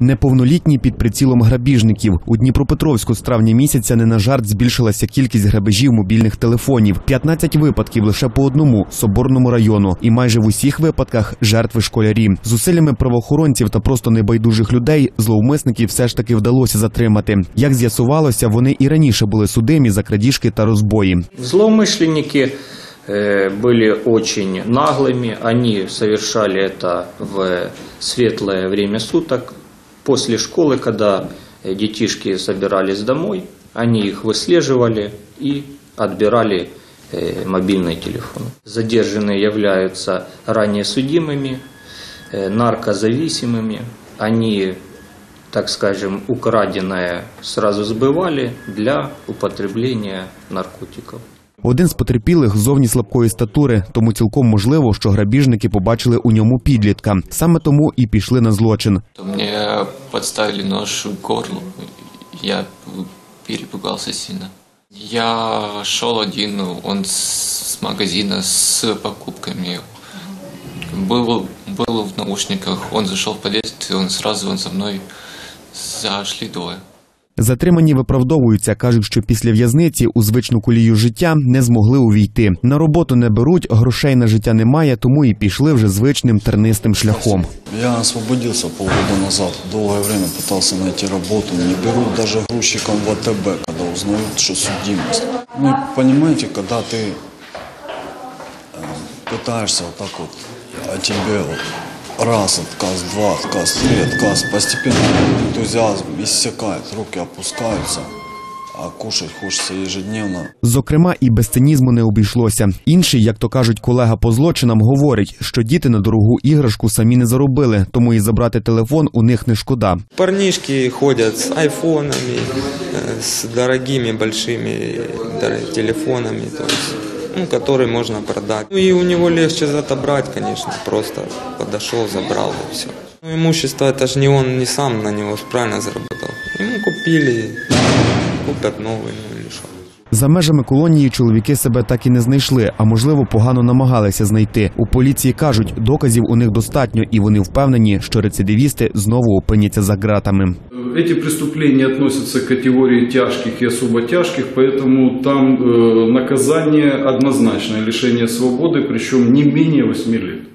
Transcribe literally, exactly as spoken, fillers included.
Неповнолітні під прицілом грабіжників. У Дніпропетровську з травня місяця не на жарт збільшилася кількість грабежів мобільних телефонів. п'ятнадцять випадків лише по одному – Соборному району. І майже в усіх випадках – жертви школярі. Зусиллями правоохоронців та просто небайдужих людей зловмисників все ж таки вдалося затримати. Як з'ясувалося, вони і раніше були судимі за крадіжки та розбої. Злоумышленники были очень наглыми, они совершали это в светлое время суток, после школы, когда детишки собирались домой, они их выслеживали и отбирали мобильные телефоны. Задержанные являются ранее судимыми, наркозависимыми, они, так скажем, украденное сразу сбывали для употребления наркотиков. Один з потерпілих зовні слабкої статури, тому цілком можливо, що грабіжники побачили у ньому підлітка. Саме тому і пішли на злочин. Мені підставили нож в горло, я перепугався сильно. Я йшов один, він з магазину з покупками. Был, был в наушниках, он зашел в подъезд, и он сразу он за мною зашли двоє. Затримані виправдовуються, кажуть, що після в'язниці у звичну колію життя не змогли увійти. На роботу не беруть, грошей на життя немає, тому і пішли вже звичним тернистим шляхом. Я освободился полгода назад, долгое время пытался найти работу, не берут даже грузчиком в АТБ, когда узнают, что судимость. Ну, понимаете, когда ты пытаешься вот так вот, а тебе вот раз отказ, два отказ, три отказ, постепенно энтузиазм иссякает, руки опускаются, а кушать хочеться ежедневно. Зокрема, і без цинізму не обійшлося. Інший, як то кажуть, колега по злочинам, говорить, що діти на дорогу іграшку самі не заробили, тому і забрати телефон у них не шкода. Парнишки ходять з айфонами, з дорогими, большими телефонами, то есть, ну, который можно продать. Ну, и у него легче отобрать, конечно, просто подошел, забрал и все. Ну, имущество, это же не он, не сам на него правильно заработал. Ему купили, купят новый, ну или что. За межами колонії чоловіки себе так і не знайшли, а можливо погано намагалися знайти. У поліції кажуть, доказів у них достатньо і вони впевнені, що рецидивісти знову опиняться за ґратами. Эти преступления относятся к категории тяжких и особо тяжких, поэтому там э, наказание однозначное – лишение свободы, причем не менее восьми лет.